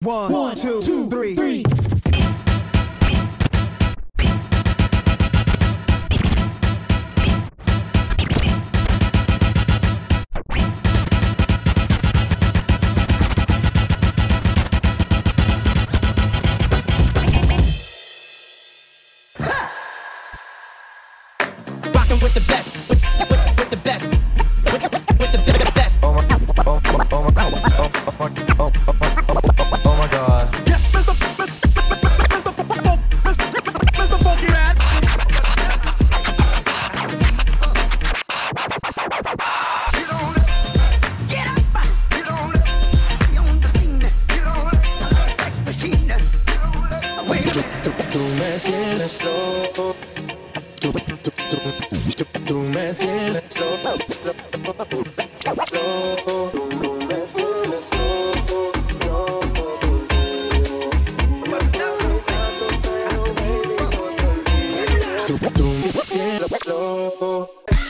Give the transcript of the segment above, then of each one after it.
One, two, three. Rockin' with the best, with the best, with the best. Oh my God. Yes, Mr. Funky Man. Get on up, get up, get on up, be on the scene, get on up, sex machine, get on up, wait a minute. Tú me tienes loco. Tú me tienes loco. Tú me tienes loco.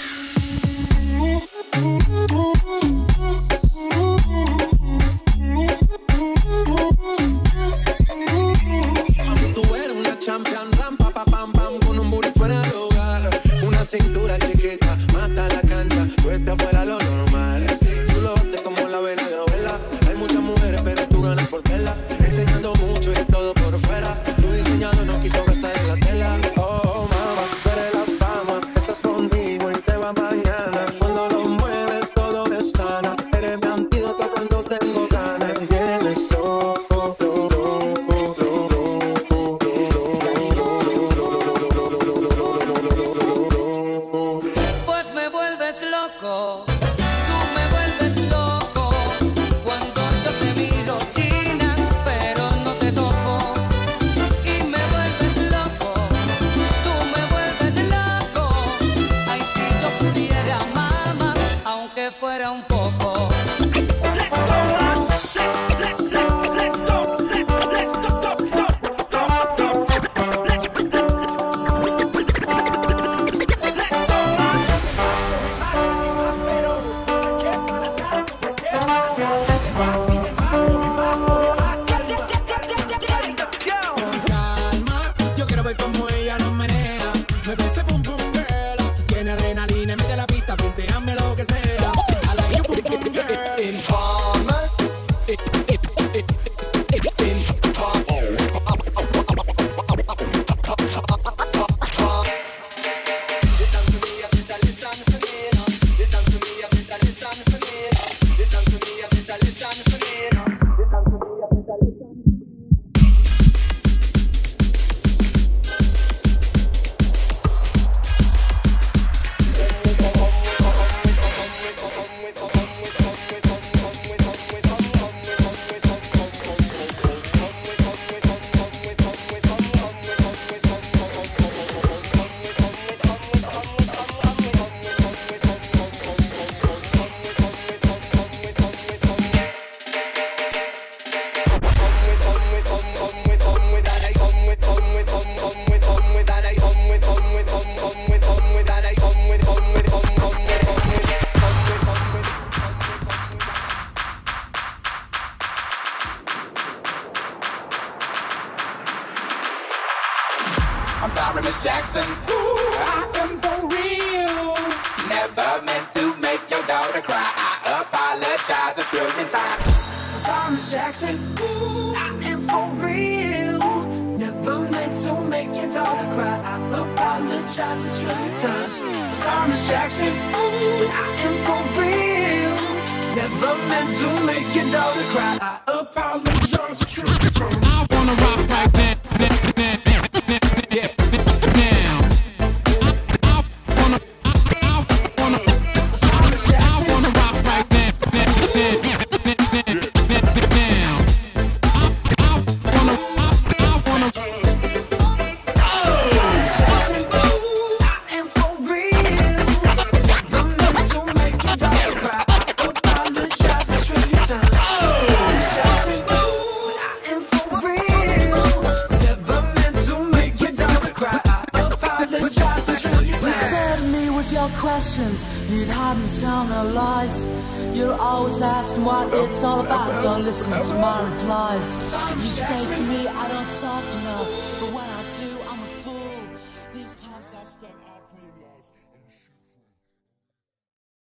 Tú eres una champion, ram, pa, pa, pam, pam, con un booty fuera de hogar. Una cintura chiquita, mata la cancha, cuesta fuera lo normal. Tú lo bates como la vena de novela. Hay muchas mujeres, pero tú ganas por verla. Enseñando mucho y todo por fuera. Tu diseñador no quiso gastar en la tela. Oh, mamá, tú eres la fama. Estás conmigo y te va mañana. Cuando lo mueves, todo me sana. Eres mi antídoto cuando tengo ganas. Y eres loco, Pues me vuelves loco, tú me vuelves loco. Cuando yo te miro, china, pero no te toco. Y me vuelves loco, tú me vuelves loco. Ay, si yo pudiera, mamá, aunque fuera un poco. calma. Yo quiero ver cómo ella nos menea. Me parece pum pum girl. Tiene adrenalina, mete la pista, punteame lo que sea. I like you pum pum girl. Informa. Listen to me, bitch, listen for me. Listen to me, bitch, listen for me. Listen to me, bitch, listen for me. Listen to me, bitch, listen. I'm sorry, Miss Jackson. Ooh, I am for real. Never meant to make your daughter cry. I apologize a trillion times. I'm sorry, Miss Jackson. Ooh, I am for real. Never meant to make your daughter cry. I apologize a trillion times. I'm sorry, Miss Jackson. Ooh, I am for real. Never meant to make your daughter cry. I apologize a trillion times. I wanna rock right now. Apologize a trillion times. questions, you'd hardly tell no lies. You're always asking what it's all about, don't listen to my replies. You say to me I don't talk enough, but when I do I'm a fool.